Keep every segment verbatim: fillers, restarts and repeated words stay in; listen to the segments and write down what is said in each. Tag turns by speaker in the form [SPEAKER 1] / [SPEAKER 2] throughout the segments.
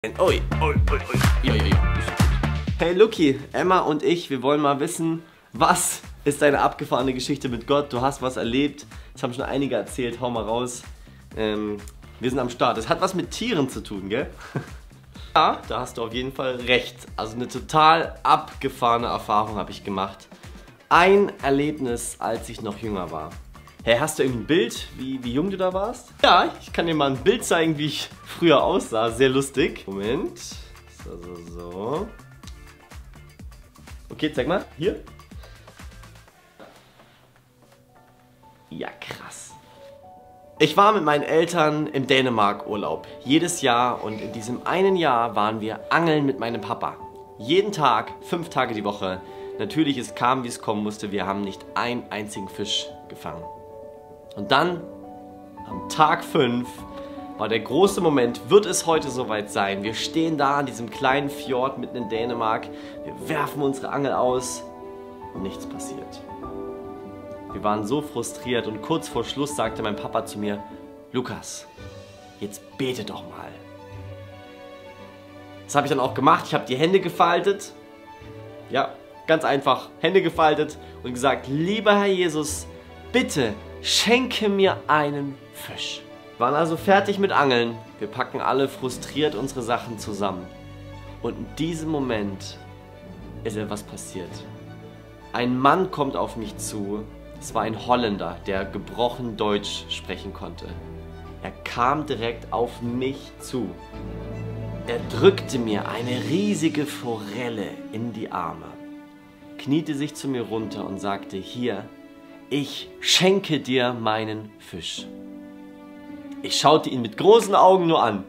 [SPEAKER 1] Ui, ui, ui, ui. Ja, ja, ja. Hey Luki, Emma und ich, wir wollen mal wissen, was ist deine abgefahrene Geschichte mit Gott? Du hast was erlebt, das haben schon einige erzählt, hau mal raus. Ähm, wir sind am Start. Das hat was mit Tieren zu tun, gell? Ja, da hast du auf jeden Fall recht. Also eine total abgefahrene Erfahrung habe ich gemacht. Ein Erlebnis, als ich noch jünger war. Hey, hast du irgendein Bild, wie, wie jung du da warst? Ja, ich kann dir mal ein Bild zeigen, wie ich früher aussah. Sehr lustig. Moment. So, so, so. Okay, zeig mal. Hier. Ja, krass. Ich war mit meinen Eltern im Dänemark-Urlaub. Jedes Jahr, und in diesem einen Jahr waren wir angeln mit meinem Papa. Jeden Tag, fünf Tage die Woche. Natürlich, es kam, wie es kommen musste. Wir haben nicht einen einzigen Fisch gefangen. Und dann, am Tag fünf, war der große Moment, wird es heute soweit sein. Wir stehen da an diesem kleinen Fjord mitten in Dänemark, wir werfen unsere Angel aus und nichts passiert. Wir waren so frustriert und kurz vor Schluss sagte mein Papa zu mir: Lukas, jetzt bete doch mal. Das habe ich dann auch gemacht, ich habe die Hände gefaltet. Ja, ganz einfach, Hände gefaltet und gesagt: Lieber Herr Jesus, bitte schenke mir einen Fisch. Wir waren also fertig mit Angeln. Wir packen alle frustriert unsere Sachen zusammen. Und in diesem Moment ist etwas passiert. Ein Mann kommt auf mich zu. Es war ein Holländer, der gebrochen Deutsch sprechen konnte. Er kam direkt auf mich zu. Er drückte mir eine riesige Forelle in die Arme, kniete sich zu mir runter und sagte: Hier, ich schenke dir meinen Fisch. Ich schaute ihn mit großen Augen nur an.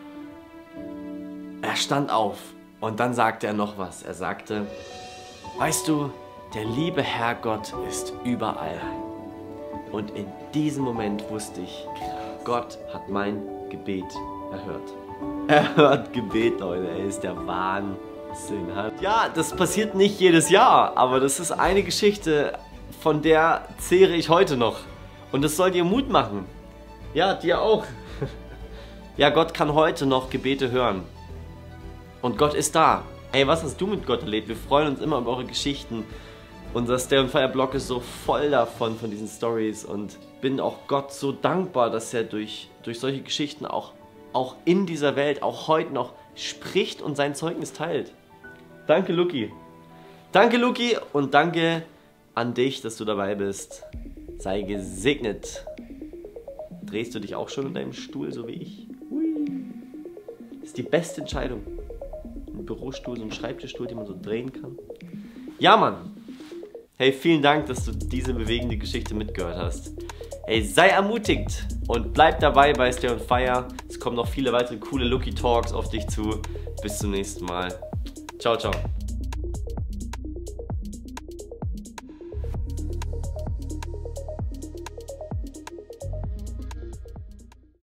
[SPEAKER 1] Er stand auf und dann sagte er noch was. Er sagte: Weißt du, der liebe Herrgott ist überall. Und in diesem Moment wusste ich, Gott hat mein Gebet erhört. Er hört Gebet, Leute, er ist der Wahnsinn. Ja, das passiert nicht jedes Jahr, aber das ist eine Geschichte, von der zehre ich heute noch. Und das soll dir Mut machen. Ja, dir auch. Ja, Gott kann heute noch Gebete hören. Und Gott ist da. Hey, was hast du mit Gott erlebt? Wir freuen uns immer über eure Geschichten. Unser Stay on Fire Blog ist so voll davon, von diesen Stories. Und bin auch Gott so dankbar, dass er durch, durch solche Geschichten auch, auch in dieser Welt, auch heute noch spricht und sein Zeugnis teilt. Danke, Luki. Danke, Luki, und danke an dich, dass du dabei bist. Sei gesegnet. Drehst du dich auch schon in deinem Stuhl, so wie ich? Hui. Das ist die beste Entscheidung. Ein Bürostuhl, so ein Schreibtischstuhl, den man so drehen kann. Ja, Mann. Hey, vielen Dank, dass du diese bewegende Geschichte mitgehört hast. Hey, sei ermutigt und bleib dabei bei Stay on Fire. Es kommen noch viele weitere coole Luki Talks auf dich zu. Bis zum nächsten Mal. Ciao, ciao.